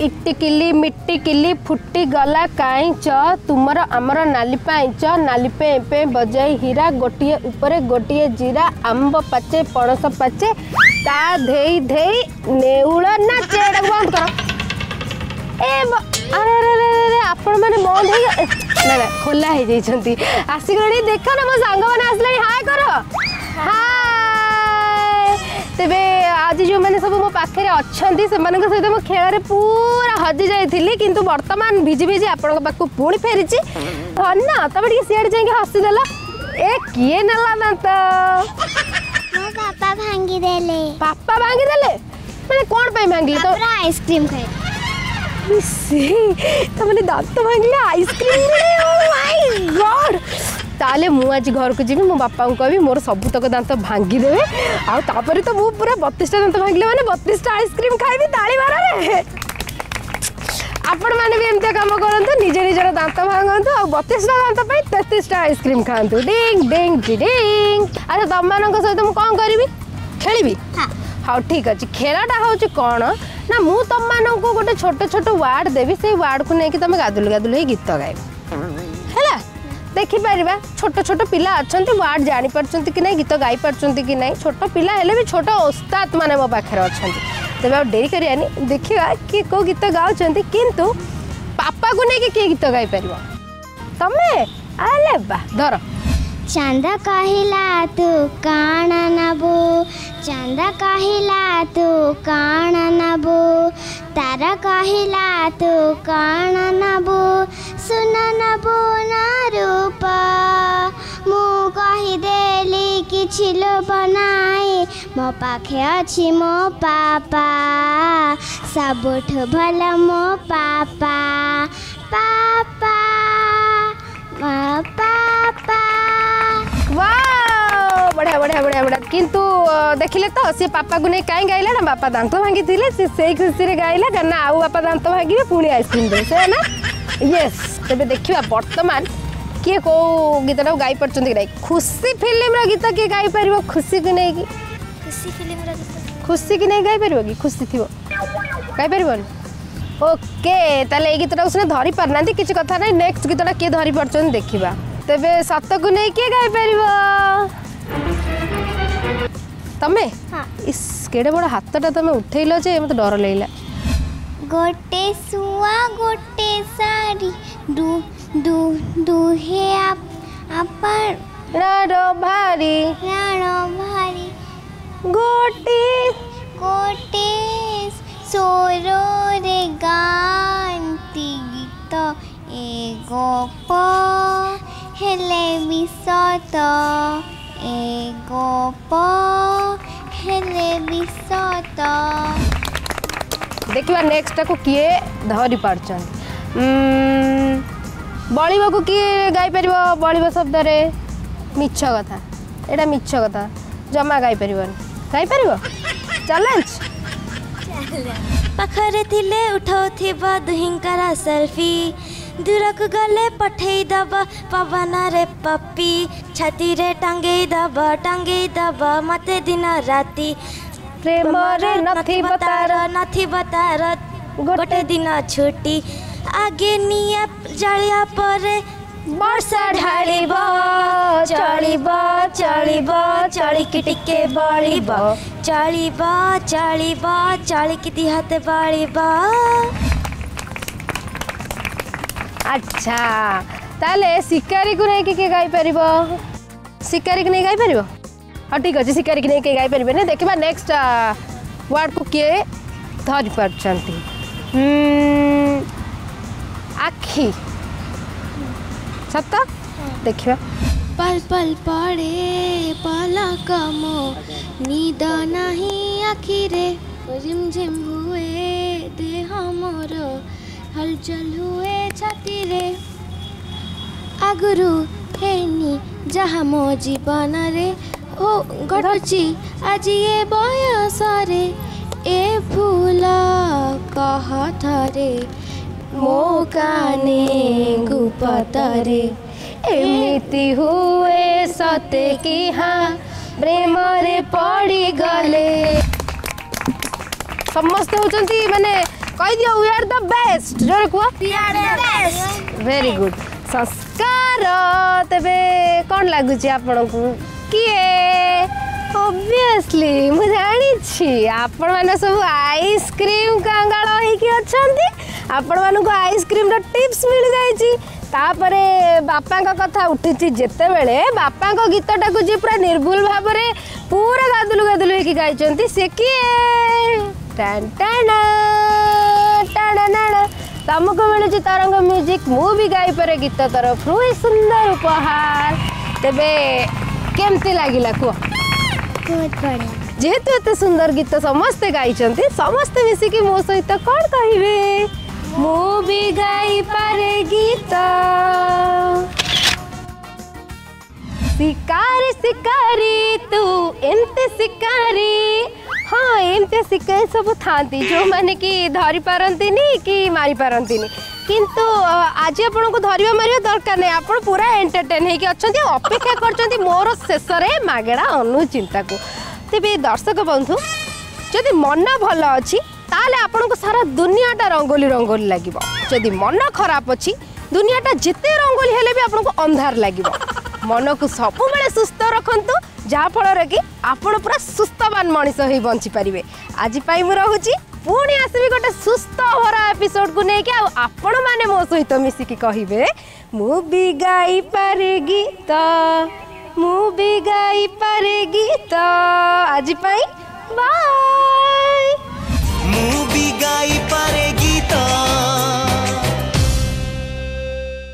इटिकिली मिट्टिकिली फुटी गला काईच तुमर आमर नाली पाइच नाली पे पे बजाई हीरा गोटिए ऊपर गोटिए जीरा आंब पाचे पणस पाचे ता धेई धेई नेउल नाचे बंद कर अरे अरे आपण मैंने बंद हो ना ना खोला हो जाइए आसिक देख ना मो सांग मैंने आसले हाय कर तेबे आज जो मैंने सब मो पाखे अच्छा सहित मो खेल पूरा हजि जाइली किंतु वर्तमान भिजी भिजी आपण पाखु पुणी फेरी ना तब सीआड़े जाइए हसीदेल ए किए नाला दांत पापा भांगी देले मैंने कौन पे भांगी तो आइसक्रीम खाए मैंने दांत भांगे आइसक्रीम ओह माय गॉड ताले मु आज घर को जी मो बापा को कह मोर सबुतक दांत भांगी देवे आपर तो मु पूरा 32टा दांत भांगले मैंने 32टा आइसक्रीम खाइबी ताली मारे आपण मैंने भी एमती काम करते निजे निजर दांत भांगतु आ 32टा दांत पे 33टा आइसक्रीम खातु डिंग डिंग डिंग अच्छा तुम मान सहित मुझे कौन करी खेली हाँ ठीक अच्छे खेलटा हूँ कौन ना मु तुम मानक गोटे छोट छोट वार्ड देवी से वार्ड को लेकिन तुम गादुल गादुल गीत गाइब है देखिपर छोट छोट पिला अच्छा वार्ड जानीपार कि नहीं गीत गाई पार कि नहीं छोट पिला हेले भी छोट ओस्ताद माने मो पाखे अच्छा तेज आ डेरी करियानी देखा किए कौ गीत गाँव किंतु पापा को लेकिन किए गीत गाई पार तमें अरे बा धर चंद कहिला तू काण नबू चंद कहिला तू काण नबू तारा कहिला तू काण नबू सुन नबू ना रूप मु कहीदेली किछि लोभ नाई मो पाखे अछि मो पापा सबुठ भल मो पापा पापा मो पापा बढ़िया बढ़िया बढ़िया बढ़िया किंतु देखिले तो सी पापा को नहीं कहीं गाइला ना बापा दांत भांगी थे से खुशी रे गाइला करना आउ बापा दांत भांगे पुणी आइसक्रीम दे से ना यस तेरे देखा बर्तमान किए कौ गीतटा गाई पार्टी कि नहीं खुशी फिल्म गीत किए गाई पार खुशी की नहीं खुशी फिल्म खुशी की नहीं गाई पार कि खुशी थी गाई पार ओके ताले ये गीतटा उसने धरी पारना किसी कथा नहीं नेक्स्ट गीतटा किए धरी पार्टी देखा तेबे सत को नहीं किए गाई पार तमे इस केड़े बड़ हाथटा तमे उठेल जे मत डर लगला गोटे सुआ गोटे साड़ी दू दू दुहे अपन राडो भारी गोटे गोटे सोरो रे गांती गीत ए गोप हेले विसत ए गोप हेले विसत देखिए नेक्स्ट को किए धरी पार्चन बलिब को किए गाई पार बलिब शब्द रे मिछ कथा एटा मिछ कथा जमा गाई पार गाई पार चैलेंज पाखरे थिले उठाउथिबा दुहिंकारा सेल्फी दूरक गले पठेई दबा पवन रे पप्पी छाती रे टांगेई दबा मते दिन राती प्रेम रे नथी बतार गोटे दिन छुट्टी आगे निया जलिया परे वर्षा ढालिब चलिब चलिब चलिकी टिके बलिब चलिब चलिब चलिकी दी हाथ बलिब अच्छा ताले शिकारी को नहीं कि गाई पार शिकारी को नहीं गाई पार हाँ ठीक अच्छे शिकारी की नहीं कहीं गाई पारे देखा नेक्स्ट वर्ड को किए धरी पार्टी आखि सत देखा पल पल पड़े पलक मो नींद नहीं आखिरे रिमझिम हुए देह मोर हलचल हुए छाती रे आगुरु हेनी जहाँ मो जीवन रे ओ घटुची आज ये बयस रे ए फूल कह थरे मो काने गुपतरे एमिति हुए सते कि हाँ प्रेम रे पड़ी गले समस्त होचंती माने कह दियो वी आर द बेस्ट जोरे कुआ We are the best. Very good संस्कार तेबे कौन लगुच आपण को किए ऑब्वियसली मु जानी छी आपण माने सब आइसक्रीम कांगाळ होई कि अछंती आपण मानु को आइसक्रीम रो टिप्स मिल जाई छी तापरे बापा का कथा उठी जेते बेले बापा को गीतटा को जे पूरा निर्भुल भाव रे पूरा गादुलु गादुलु होई कि गाइचंती से किए टन टन टन तुमको मिलूँ तरंग म्यूजिक मु भी गाई पारे गीत तरफ सुंदर उपहार तेबे केमती लगिला कह बहुत बढ़िया जेहेतु एते सुंदर गीत समस्ते गाई समस्ते मिसिकी मो सहित कौन कहिबे मु भी गाई पारे गीत शिकारी शिकारी तू एमते शिकारी हाँ एमते शिकारी सब थांती जो माने कि धरी पारंतीनी कि मारी पारंतीनी किंतु आज आपन को धरिया मारिया दरकार नहीं आपन पूरा एंटरटेन होके अछंती अपेक्षा करछंती मोर शेष रे मागेड़ा अनुचिंता को तेबे दर्शक बंधु जदि मन भल अछि ताले आपन को सारा दुनियाटा रंगोली रंगोली लागिबो जदि मन खराब अछि दुनियाटा जिते रंगोली हेले भी आपन को अंधार लागिबो मन को सब बेले सुस्थ रखंतु जहा फल रे कि आपन पूरा सुस्थवान मनीष होई बंची परिबे आज पई मु रहूची पुणी आसबी गोटे सुस्थ भरा एपिसोड को लेके आपण माने मो सहित मिसिकी कहिबे मु भी गाई पारे गीत मु भी गाई पारे गीत आज पई बाय मु भी गाई पारे